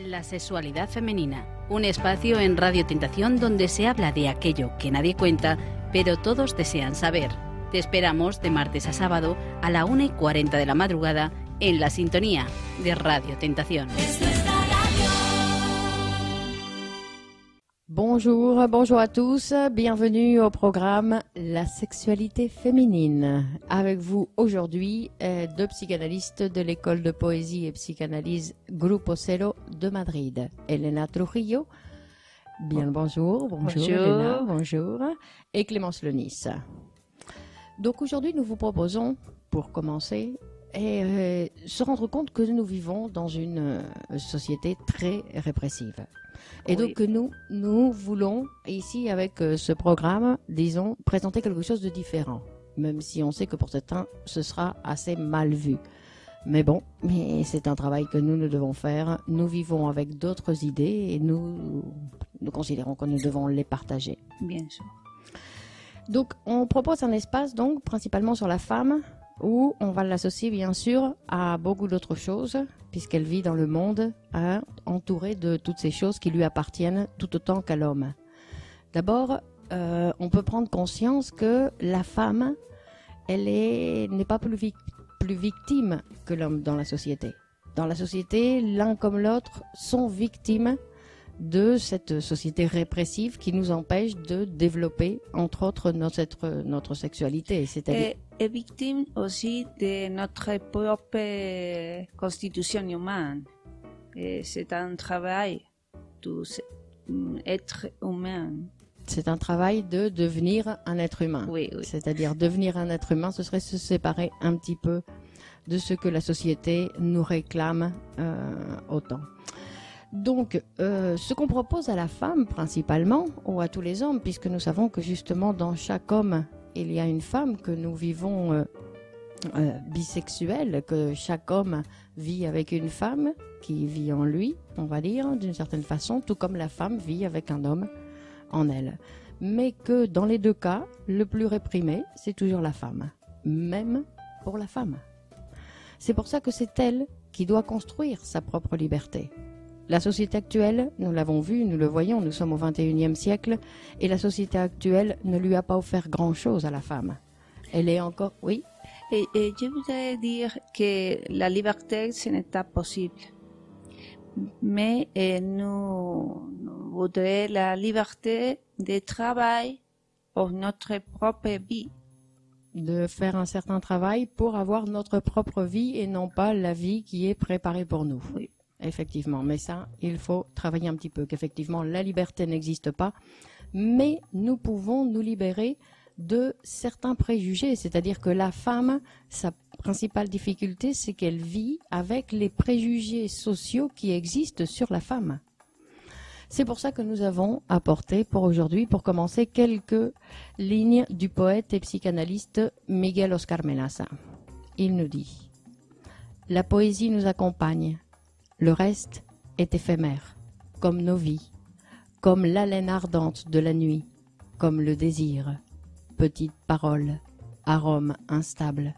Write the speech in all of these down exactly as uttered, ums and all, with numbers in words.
La sexualidad femenina, un espacio en Radio Tentación donde se habla de aquello que nadie cuenta, pero todos desean saber. Te esperamos de martes a sábado a la una y cuarenta de la madrugada en la sintonía de Radio Tentación. Bonjour, bonjour à tous, bienvenue au programme La sexualité féminine. Avec vous aujourd'hui, euh, deux psychanalystes de l'école de poésie et psychanalyse Grupo Cero de Madrid. Elena Trujillo, bien le bonjour, bonjour, bonjour. Elena, bonjour, et Clémence Lenis. Donc aujourd'hui, nous vous proposons, pour commencer, et euh, se rendre compte que nous vivons dans une euh, société très répressive. Et oui. Donc nous, nous voulons ici avec euh, ce programme, disons, présenter quelque chose de différent. Même si on sait que pour certains, ce sera assez mal vu. Mais bon, mais c'est un travail que nous, nous devons faire. Nous vivons avec d'autres idées et nous, nous considérons que nous devons les partager. Bien sûr. Donc on propose un espace donc principalement sur la femme, où on va l'associer bien sûr à beaucoup d'autres choses, puisqu'elle vit dans le monde hein, entourée de toutes ces choses qui lui appartiennent tout autant qu'à l'homme. D'abord, euh, on peut prendre conscience que la femme, elle est, n'est pas plus, vic- plus victime que l'homme dans la société. Dans la société, l'un comme l'autre sont victimes de cette société répressive qui nous empêche de développer, entre autres, notre, notre sexualité. C'est-à-dire... Et, et victime aussi de notre propre constitution humaine. Et c'est un travail d'être humain. C'est un travail de devenir un être humain. Oui, oui. C'est-à-dire devenir un être humain, ce serait se séparer un petit peu de ce que la société nous réclame euh, autant. Donc, euh, ce qu'on propose à la femme principalement, ou à tous les hommes, puisque nous savons que justement dans chaque homme, il y a une femme, que nous vivons euh, euh, bisexuels, que chaque homme vit avec une femme qui vit en lui, on va dire, d'une certaine façon, tout comme la femme vit avec un homme en elle. Mais que dans les deux cas, le plus réprimé, c'est toujours la femme, même pour la femme. C'est pour ça que c'est elle qui doit construire sa propre liberté. La société actuelle, nous l'avons vu, nous le voyons, nous sommes au vingt et unième siècle, et la société actuelle ne lui a pas offert grand-chose à la femme. Elle est encore... Oui. Et, et je voudrais dire que la liberté, ce n'est pas possible. Mais et nous, nous voudrions la liberté de travail pour notre propre vie. De faire un certain travail pour avoir notre propre vie et non pas la vie qui est préparée pour nous. Oui. Effectivement, mais ça, il faut travailler un petit peu, qu'effectivement la liberté n'existe pas, mais nous pouvons nous libérer de certains préjugés, c'est-à-dire que la femme, sa principale difficulté, c'est qu'elle vit avec les préjugés sociaux qui existent sur la femme. C'est pour ça que nous avons apporté pour aujourd'hui, pour commencer, quelques lignes du poète et psychanalyste Miguel Oscar Menaza. Il nous dit « La poésie nous accompagne. Le reste est éphémère, comme nos vies, comme l'haleine ardente de la nuit, comme le désir, petite parole, arôme instable.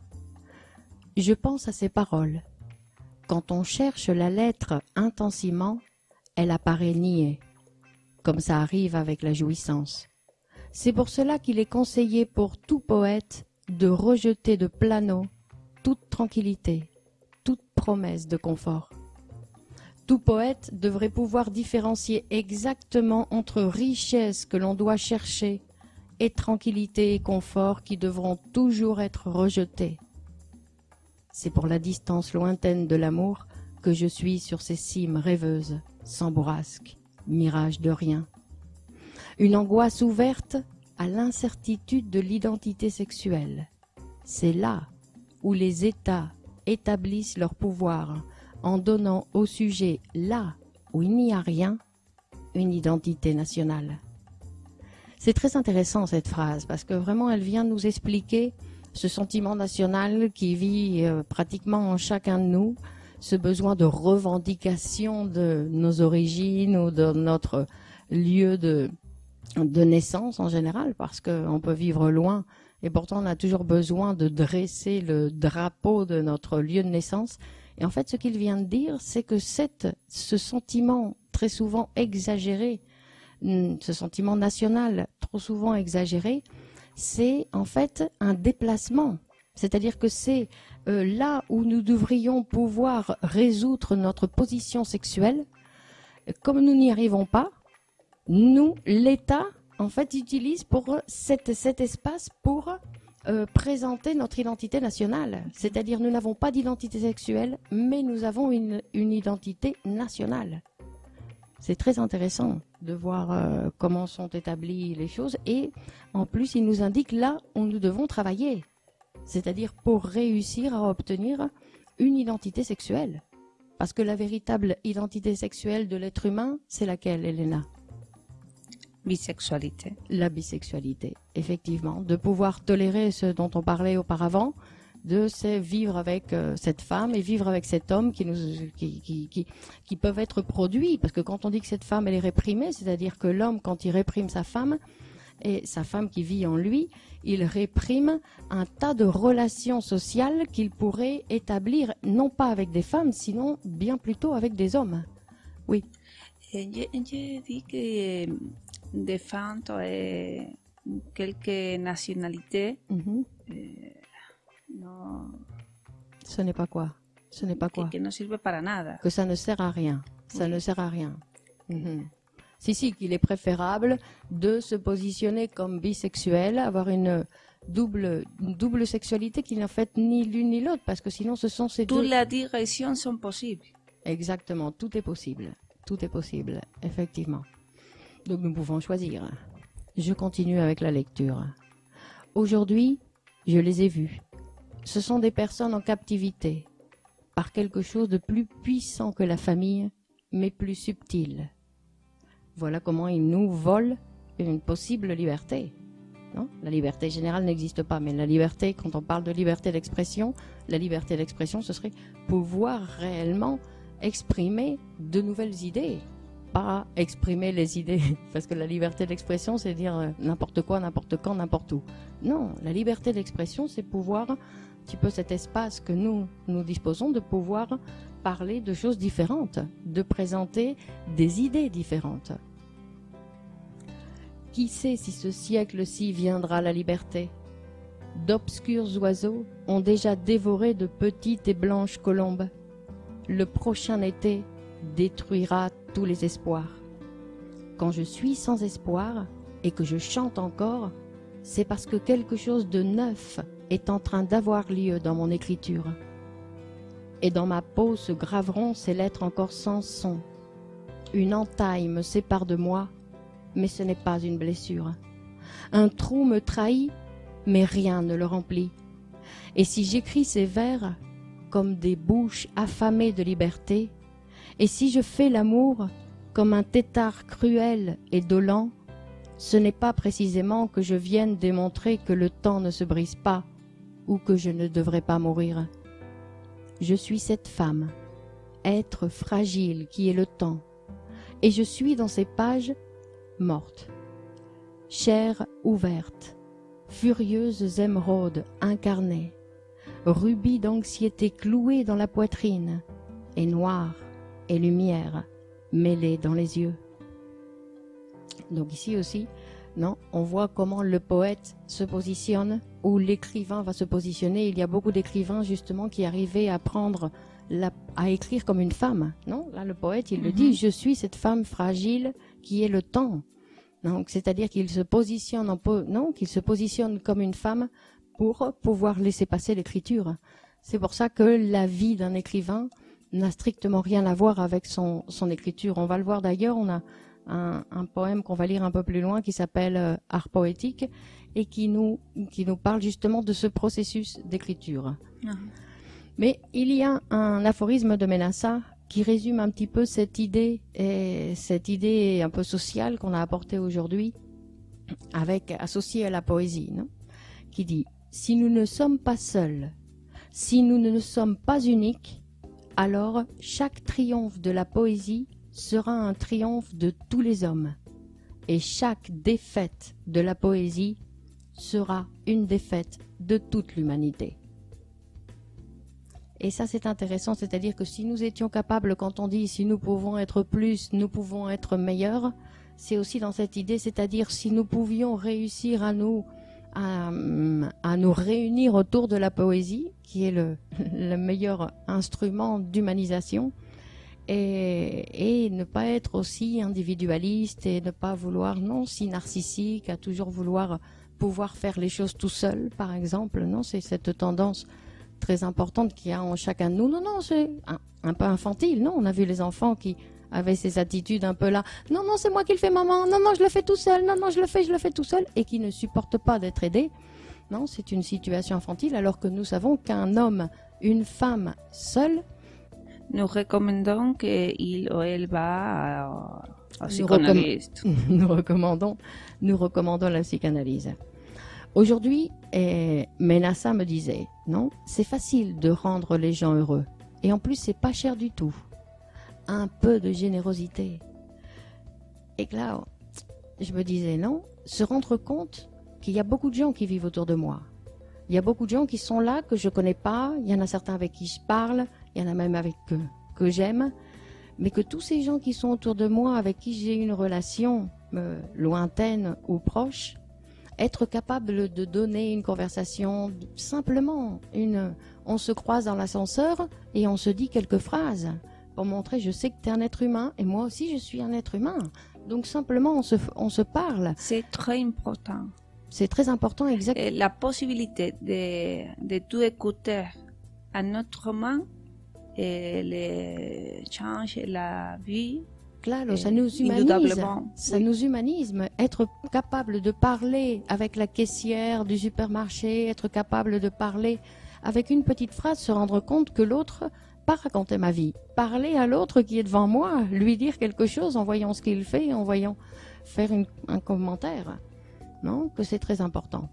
Je pense à ces paroles. Quand on cherche la lettre intensément, elle apparaît niée, comme ça arrive avec la jouissance. C'est pour cela qu'il est conseillé pour tout poète de rejeter de plano toute tranquillité, toute promesse de confort. Tout poète devrait pouvoir différencier exactement entre richesse que l'on doit chercher et tranquillité et confort qui devront toujours être rejetés. C'est pour la distance lointaine de l'amour que je suis sur ces cimes rêveuses, sans bourrasque, mirage de rien. Une angoisse ouverte à l'incertitude de l'identité sexuelle. C'est là où les États établissent leur pouvoir, en donnant au sujet, là où il n'y a rien, une identité nationale. C'est très intéressant cette phrase, parce que vraiment elle vient nous expliquer ce sentiment national qui vit euh, pratiquement en chacun de nous, ce besoin de revendication de nos origines ou de notre lieu de, de naissance en général, parce qu'on peut vivre loin et pourtant on a toujours besoin de dresser le drapeau de notre lieu de naissance. Et en fait, ce qu'il vient de dire, c'est que cette, ce sentiment très souvent exagéré, ce sentiment national trop souvent exagéré, c'est en fait un déplacement. C'est-à-dire que c'est euh, là où nous devrions pouvoir résoudre notre position sexuelle. Comme nous n'y arrivons pas, nous, l'État, en fait, utilise pour cet, cet espace pour euh, présenter notre identité nationale. C'est-à-dire nous n'avons pas d'identité sexuelle, mais nous avons une, une identité nationale. C'est très intéressant de voir euh, comment sont établies les choses. Et en plus, il nous indique là où nous devons travailler. C'est-à-dire pour réussir à obtenir une identité sexuelle. Parce que la véritable identité sexuelle de l'être humain, c'est laquelle, Elena? Bisexualité. La bisexualité, effectivement. De pouvoir tolérer ce dont on parlait auparavant, de c'est vivre avec euh, cette femme et vivre avec cet homme qui, nous, qui, qui, qui, qui peuvent être produits. Parce que quand on dit que cette femme, elle est réprimée, c'est-à-dire que l'homme, quand il réprime sa femme, et sa femme qui vit en lui, il réprime un tas de relations sociales qu'il pourrait établir, non pas avec des femmes, sinon bien plutôt avec des hommes. Oui. Je, je dis que défendre eh, quelques nationalités, Mm-hmm. eh, no, Ce n'est pas quoi? Ce n'est pas quoi? que, que no sirve para nada. Que ça ne sert à rien. Ça Oui. ne sert à rien. Mm-hmm. Si, si, qu'il est préférable de se positionner comme bisexuel, avoir une double, une double sexualité qui n'est en fait ni l'une ni l'autre, parce que sinon ce sont ces Toutes deux... les directions sont possibles. Exactement, tout est possible. Tout est possible, effectivement. Donc nous pouvons choisir. Je continue avec la lecture. Aujourd'hui, je les ai vus. Ce sont des personnes en captivité, par quelque chose de plus puissant que la famille, mais plus subtil. Voilà comment ils nous volent une possible liberté. Non ? La liberté générale n'existe pas, mais la liberté, quand on parle de liberté d'expression, la liberté d'expression, ce serait pouvoir réellement exprimer de nouvelles idées, pas exprimer les idées, parce que la liberté d'expression, c'est dire euh, n'importe quoi, n'importe quand, n'importe où. Non, la liberté d'expression, c'est pouvoir, un petit peu cet espace que nous, nous disposons, de pouvoir parler de choses différentes, de présenter des idées différentes. Qui sait si ce siècle-ci viendra la liberté? D'obscurs oiseaux ont déjà dévoré de petites et blanches colombes. Le prochain été détruira tous les espoirs. Quand je suis sans espoir et que je chante encore, c'est parce que quelque chose de neuf est en train d'avoir lieu dans mon écriture. Et dans ma peau se graveront ces lettres encore sans son. Une entaille me sépare de moi, mais ce n'est pas une blessure. Un trou me trahit, mais rien ne le remplit. Et si j'écris ces vers comme des bouches affamées de liberté, et si je fais l'amour comme un tétard cruel et dolent, ce n'est pas précisément que je vienne démontrer que le temps ne se brise pas ou que je ne devrais pas mourir. Je suis cette femme, être fragile qui est le temps, et je suis dans ces pages morte, chair ouverte, furieuse émeraude incarnée, rubis d'anxiété cloué dans la poitrine, et noir et lumière mêlée dans les yeux. Donc ici aussi, non, on voit comment le poète se positionne, ou l'écrivain va se positionner. Il y a beaucoup d'écrivains justement qui arrivaient à prendre, la, à écrire comme une femme. Non, là le poète il mm-hmm. le dit, je suis cette femme fragile qui est le temps. Donc c'est-à-dire qu'il se positionne en po- non, qu'il se positionne comme une femme pour pouvoir laisser passer l'écriture. C'est pour ça que la vie d'un écrivain n'a strictement rien à voir avec son, son écriture. On va le voir d'ailleurs, on a un, un poème qu'on va lire un peu plus loin qui s'appelle euh, Art poétique et qui nous, qui nous parle justement de ce processus d'écriture. Ah. Mais il y a un aphorisme de Menassa qui résume un petit peu cette idée, et cette idée un peu sociale qu'on a apportée aujourd'hui, avec associée à la poésie, non ? Qui dit « Si nous ne sommes pas seuls, si nous ne sommes pas uniques, alors chaque triomphe de la poésie sera un triomphe de tous les hommes, et chaque défaite de la poésie sera une défaite de toute l'humanité. » Et ça, c'est intéressant, c'est-à-dire que si nous étions capables, quand on dit si nous pouvons être plus, nous pouvons être meilleurs, c'est aussi dans cette idée, c'est-à-dire si nous pouvions réussir à nous, à, à nous réunir autour de la poésie, qui est le, le meilleur instrument d'humanisation, et, et ne pas être aussi individualiste et ne pas vouloir, non, si narcissique, à toujours vouloir pouvoir faire les choses tout seul, par exemple. Non, c'est cette tendance très importante qu'il y a en chacun de nous. Non, non, c'est un, un peu infantile. Non, on a vu les enfants qui avaient ces attitudes un peu là. Non, non, c'est moi qui le fais, maman. Non, non, je le fais tout seul. Non, non, je le fais, je le fais tout seul. Et qui ne supportent pas d'être aidés. Non, c'est une situation infantile, alors que nous savons qu'un homme, une femme seule, nous recommandons qu'il ou elle va au nous, psychanalyste. recomm- nous recommandons, nous recommandons la psychanalyse. Aujourd'hui, eh, Menassa me disait, non, c'est facile de rendre les gens heureux. Et en plus, c'est pas cher du tout. Un peu de générosité. Et que là, je me disais, non, se rendre compte qu'il y a beaucoup de gens qui vivent autour de moi. Il y a beaucoup de gens qui sont là, que je connais pas. Il y en a certains avec qui je parle. Il y en a même avec que, que j'aime. Mais que tous ces gens qui sont autour de moi, avec qui j'ai une relation euh, lointaine ou proche, être capable de donner une conversation, simplement, une, on se croise dans l'ascenseur et on se dit quelques phrases pour montrer, je sais que tu es un être humain et moi aussi je suis un être humain. Donc simplement, on se, on se parle. C'est très important. C'est très important, exactement. La possibilité de, de tout écouter un autre humain et le change la vie. Claro, ça nous humanise, ça oui. nous humanise, être capable de parler avec la caissière du supermarché, être capable de parler avec une petite phrase, se rendre compte que l'autre, pas raconter ma vie, parler à l'autre qui est devant moi, lui dire quelque chose en voyant ce qu'il fait, en voyant faire une, un commentaire, non, que c'est très important.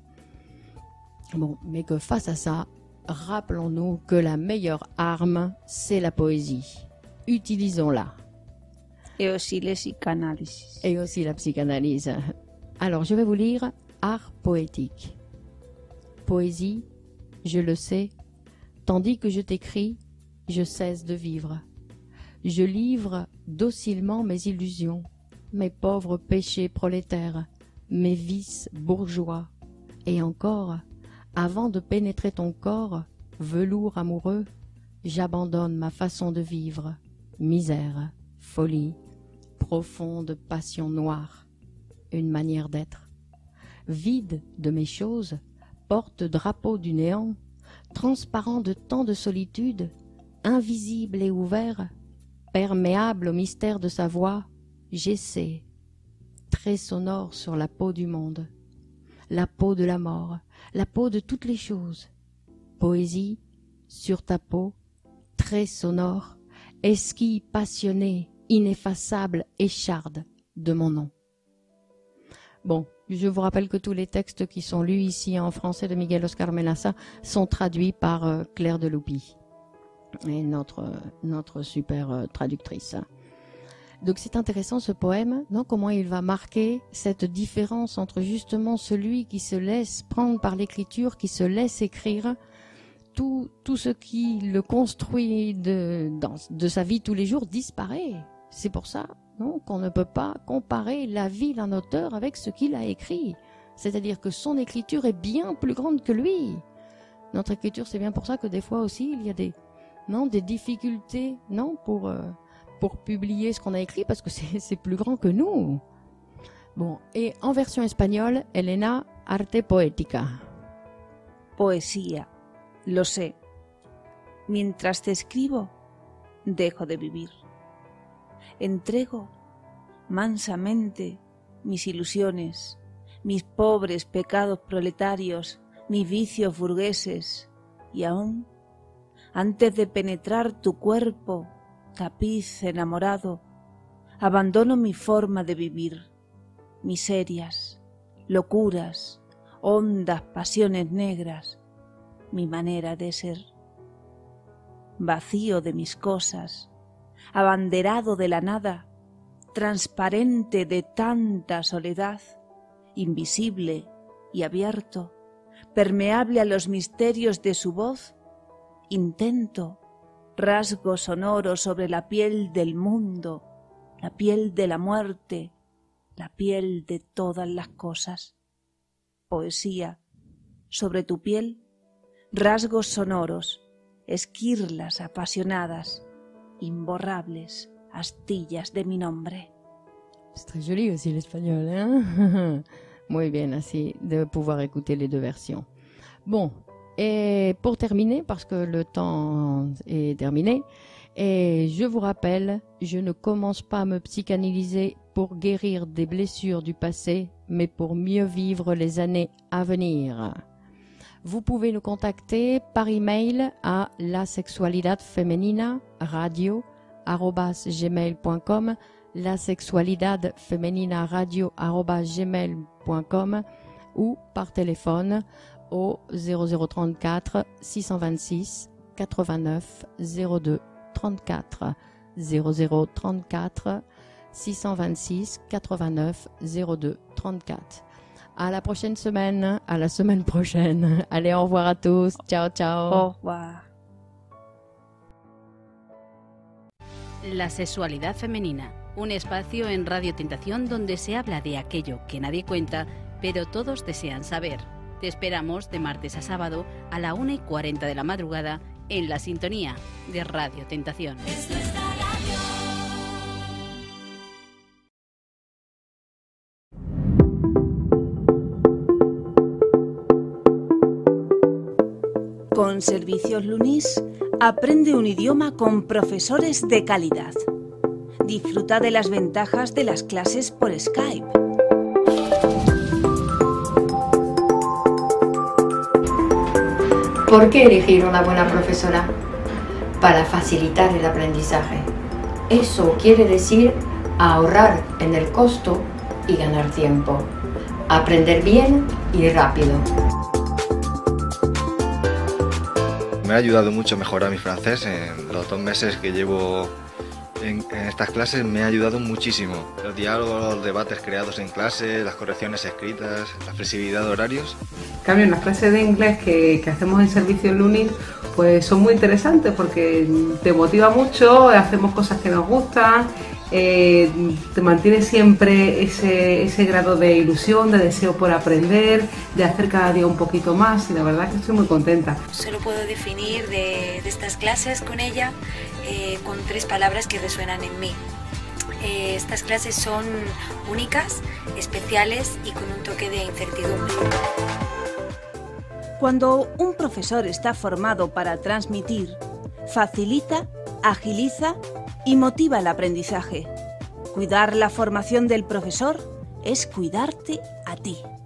Bon, mais que face à ça, rappelons-nous que la meilleure arme, c'est la poésie. Utilisons-la. Et aussi les psychanalyses. Et aussi la psychanalyse. Alors, je vais vous lire Art poétique. Poésie, je le sais, tandis que je t'écris, je cesse de vivre. Je livre docilement mes illusions, mes pauvres péchés prolétaires, mes vices bourgeois. Et encore, avant de pénétrer ton corps, velours amoureux, j'abandonne ma façon de vivre, misère, folie, profonde passion noire, une manière d'être. Vide de mes choses, porte-drapeau du néant, transparent de tant de solitude, invisible et ouvert, perméable au mystère de sa voix, j'essaie, très sonore sur la peau du monde, la peau de la mort, la peau de toutes les choses. Poésie, sur ta peau, très sonore, esquille passionnée, ineffaçable écharde de mon nom. Bon, je vous rappelle que tous les textes qui sont lus ici en français de Miguel Oscar Menassa sont traduits par euh, Claire Deloupi, et notre, euh, notre super euh, traductrice. Donc c'est intéressant ce poème, non, comment il va marquer cette différence entre justement celui qui se laisse prendre par l'écriture, qui se laisse écrire, tout, tout ce qui le construit de, dans, de sa vie tous les jours disparaît. C'est pour ça, non, qu'on ne peut pas comparer la vie d'un auteur avec ce qu'il a écrit. C'est-à-dire que son écriture est bien plus grande que lui. Notre écriture, c'est bien pour ça que des fois aussi, il y a des, non, des difficultés, non, pour, euh, pour publier ce qu'on a écrit, parce que c'est, c'est plus grand que nous. Bon, et en version espagnole, Elena, Arte Poética. Poesía, lo sé. Mientras te escribo, dejo de vivir. Entrego mansamente mis ilusiones, mis pobres pecados proletarios, mis vicios burgueses, y aún, antes de penetrar tu cuerpo, tapiz enamorado, abandono mi forma de vivir, miserias, locuras, hondas pasiones negras, mi manera de ser. Vacío de mis cosas, abanderado de la nada, transparente de tanta soledad, invisible y abierto, permeable a los misterios de su voz, intento, rasgo sonoro sobre la piel del mundo, la piel de la muerte, la piel de todas las cosas. Poesía, sobre tu piel, rasgos sonoros, esquirlas apasionadas, imborrables astillas de mi nombre. C'est très joli aussi l'espagnol, hein? Muy bien, así de pouvoir écouter les deux versions. Bon, et pour terminer, parce que le temps est terminé, et je vous rappelle, je ne commence pas à me psychanalyser pour guérir des blessures du passé, mais pour mieux vivre les années à venir. Vous pouvez nous contacter par email à la sexualidad femenina radio arobase gmail point com, la sexualidad femenina radio arobase gmail point com ou par téléphone au zéro zéro trente-quatre six cent vingt-six quatre-vingt-neuf zéro deux trente-quatre zéro zéro trente-quatre six cent vingt-six quatre-vingt-neuf zéro deux trente-quatre. À la prochaine semaine, à la semaine prochaine. Allez, au revoir à tous. Ciao, ciao. Au revoir. La sexualidad femenina, un espacio en Radio Tentación donde se habla de aquello que nadie cuenta, pero todos desean saber. Te esperamos de martes a sábado a la una y cuarenta de la madrugada en la sintonía de Radio Tentación. Con Servicios Lunis, aprende un idioma con profesores de calidad. Disfruta de las ventajas de las clases por Skype. ¿Por qué elegir una buena profesora? Para facilitar el aprendizaje. Eso quiere decir ahorrar en el costo y ganar tiempo. Aprender bien y rápido. Me ha ayudado mucho a mejorar mi francés. En los dos meses que llevo en, en estas clases me ha ayudado muchísimo. Los diálogos, los debates creados en clase, las correcciones escritas, la flexibilidad de horarios. En cambio, en las clases de inglés que, que hacemos en Servicios Lunis, pues son muy interesantes porque te motiva mucho, hacemos cosas que nos gustan, eh, te mantiene siempre ese, ese grado de ilusión, de deseo por aprender, de hacer cada día un poquito más, y la verdad que estoy muy contenta. Solo puedo definir de, de estas clases con ella eh, con tres palabras que resuenan en mí. Eh, estas clases son únicas, especiales y con un toque de incertidumbre. Cuando un profesor está formado para transmitir, facilita, agiliza y motiva el aprendizaje. Cuidar la formación del profesor es cuidarte a ti.